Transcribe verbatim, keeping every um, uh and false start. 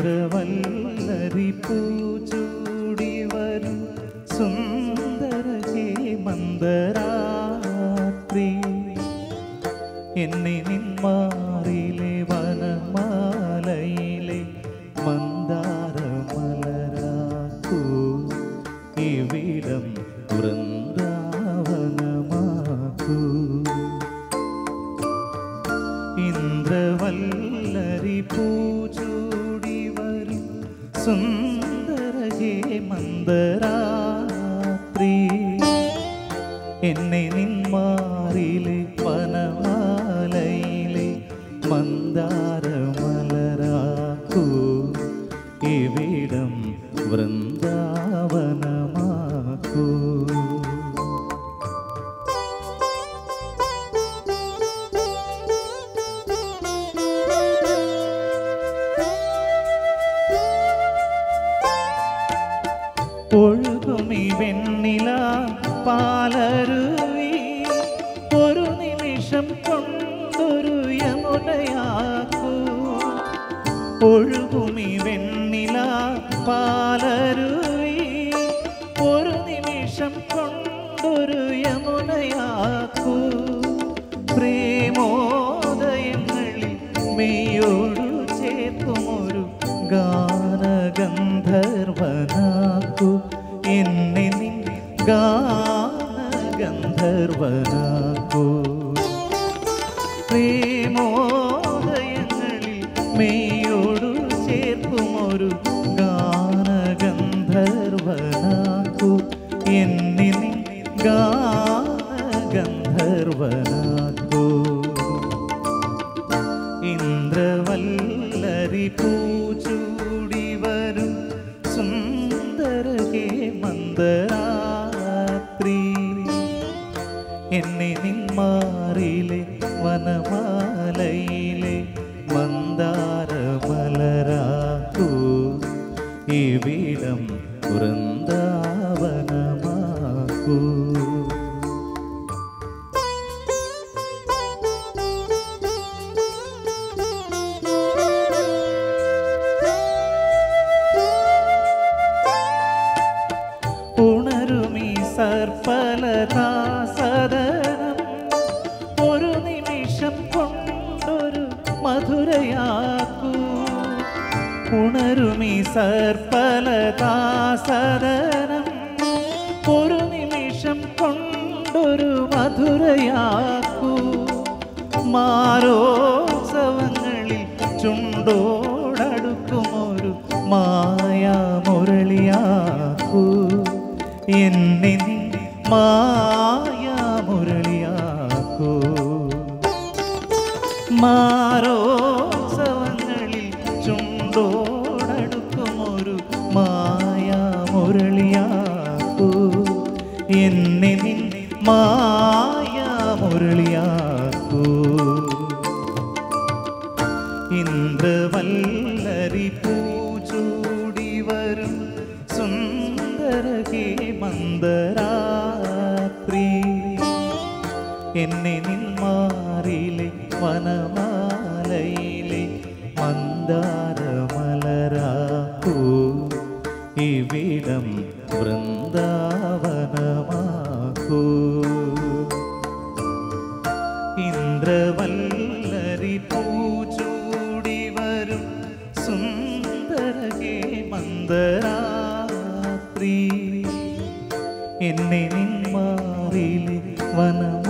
ഇന്ദ്രവല്ലരി പൂച്ചൂടി വരും സുന്ദര ഹേമന്തരാത്രി എന്നെ നിന്മാറിലെ വനമാലയിലെ മന്ദാരമലരാക്കൂ ഇവിടം വൃന്ദാവനമാക്കൂ ഇന്ദ്രവല്ലരി പൂച്ചൂടി വരും സുന്ദര ഹേമന്തരാത്രി എന്നെ നിന്മാറിലെ വനമാലയിലെ മന്ദാരമലരാക്കൂ ഇവിടം വൃന്ദാവനമാക്കൂ ഒഴുകുമി വെണ്ണില പാലരുവി ഒരു നിമിഷം കൊണ്ടൊരു യമുനയാക്കൂ ഒഴുകുമി വെണ്ണില പാലരുവി ഒരു നിമിഷം കൊണ്ടൊരു യമുനയാക്കൂ പ്രേമോദയങ്ങളിൽ മെയ്യോടു ചേർക്കുമൊരു ഗാനഗന്ധർവനാക്കൂ എന്നെ നിൻ ഗാനഗന്ധർവനാക്കൂ പ്രേമോദയങ്ങളിൽ മെയ്യോടു ചേർക്കുമൊരു ഗാനഗന്ധർവനാക്കൂ എന്നെ നിൻ ഗാനഗന്ധർവനാക്കൂ ഇന്ദ്രവല്ലരി പൂച്ചൂടി വരും സുന്ദര ഹേമന്തരാത്രി എന്നെ നിന്മാറിലെ വനമാലയിലെ മന്ദാരമലരാക്കൂ ഇവിടം വൃന്ദാവനമാക്കൂ ഉണരുമീ സർപ്പലതാസദനം ഒരു നിമിഷം കൊണ്ടൊരു മധുരയാക്കൂ ഉണരുമീ സർപ്പലതാസദനം ഒരു നിമിഷം കൊണ്ടൊരു മധുരയാക്കൂ മാരോത്സവങ്ങളിൽ ചുണ്ടോടടുക്കുമൊരു മായാമുരളിയാക്കൂ എന്നെ നീ മായാമുരളിയാക്കൂ മാരോത്സവങ്ങളിൽ ചുണ്ടോടടുക്കുമൊരു മായാമുരളിയാക്കൂ എന്നെ നീ മായാമുരളിയാക്കൂ ഇന്ദ്രവല്ലരി പൂച്ചൂടി വരും സുന്ദര ഹേമന്തരാത്രി എന്നെ നിന്മാറിലെ വനമാലയിലെ മന്ദാരമലരാക്കൂ ഇവിടം വൃന്ദാവനമാക്കൂ ഇന്ദ്രവല്ലരി പൂച്ചൂടി വരും സുന്ദര ഹേമന്തരാത്രി എന്നെ നിന്മാറിലെ വന